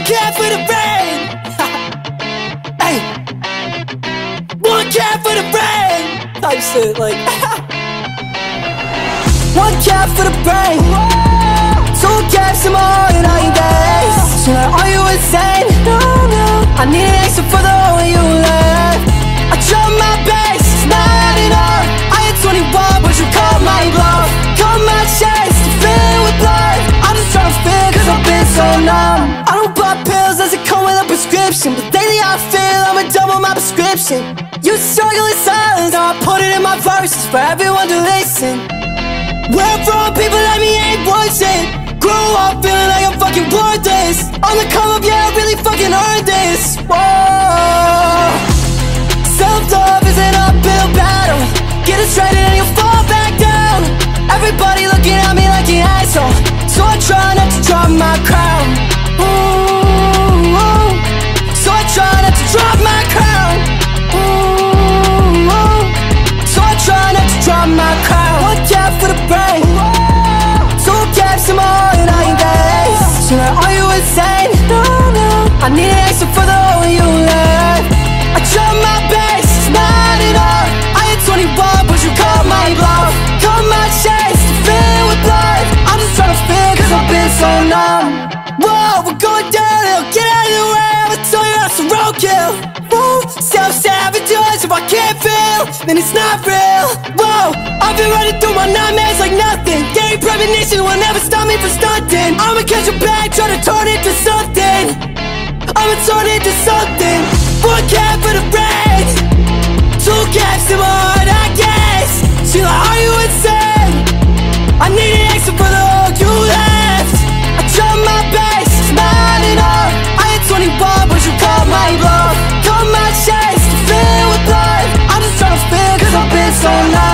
cap for the rain. Hey, 1 cap for the rain. Type shit like 1 cap for the brain, 2 caps in my heart and I ain't days. She like, are you insane? No, no, I need an extra for the way you left. I dropped my bass, it's not enough. I had 21, but you called my bluff. Cut my chest, filled with blood. I'm just tryna feel, cause I've been so numb. I don't pop pills, doesn't come with a prescription, but lately I feel I'ma double my prescription. You struggle in silence, now I put it in my verses for everyone to listen. Where I'm from, people like me ain't bullshit. Grew up feeling like I'm fucking worthless. On the come up, yeah, I really fucking earned this. Whoa. Self-love is an uphill battle. Get it straight and you'll fall back down. Everybody looking at me like an asshole, so I try not to drop my crown. Ooh, ooh. So I try not to drop my crown. Ooh, ooh. So I try not to drop my crown. 1 cap for the brain, 2 caps in my heart and I ain't days. She like, are you insane? No, no, I need an extra for the way you left. I dropped my bass, it's not enough. I had 21, but you called my bluff. Cut my chest, filled with blood. I'm just tryna feel, cause I've been so numb. Whoa, we're going downhill, get out of the way. I'ma tell you that's a roadkill. Whoa, self-sabotage, if I can't feel, then it's not real. Whoa, I've been running through my nightmares like nothing. Gary premonition will never stop me from stunting. I'ma catch a bag, try to turn it to something. I'ma turn it to something. 1 cap for the brain, 2 caps in my heart, I guess. She like, are you insane? I need an extra for the hug you left. I dropped my bass, it's not enough. I had 21, but you called my bluff. Cut my chest, filled with blood. I'm just tryna feel, cause I've been so numb.